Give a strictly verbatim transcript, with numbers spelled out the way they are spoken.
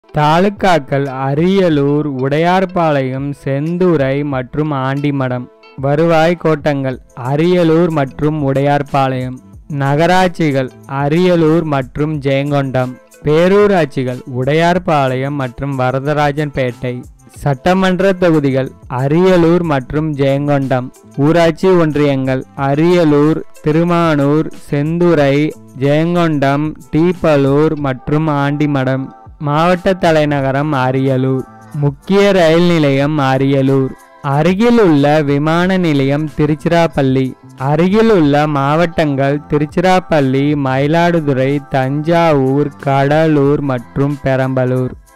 தாலுகாக்கள் அரியலூர், உடையார்பாளையம், செந்துறை மற்றும் ஆண்டிமடம். வருவாய் கோட்டங்கள் அரியலூர் மற்றும் உடையார்பாளையம். நகராட்சிகள் அரியலூர் மற்றும் ஜெயங்கொண்டம். பேரூராட்சிகள் உடையார்பாளையம் மற்றும் வரதராஜன்பேட்டை. சட்டமன்ற தொகுதிகள் அரியலூர் மற்றும் ஜெயங்கொண்டம். ஊராட்சி ஒன்றியங்கள் அரியலூர், திருமானூர், செந்துறை, ஜெயங்கொண்டம், டீப்பலூர் மற்றும் ஆண்டிமடம். மாவட்ட தலைநகரம் அரியலூர். முக்கிய ரயில் நிலையம் அரியலூர். அருகிலுள்ள விமான நிலையம் திருச்சிராப்பள்ளி. அருகிலுள்ள மாவட்டங்கள் திருச்சிராப்பள்ளி, மயிலாடுதுறை, தஞ்சாவூர், கடலூர் மற்றும் பெரம்பலூர்.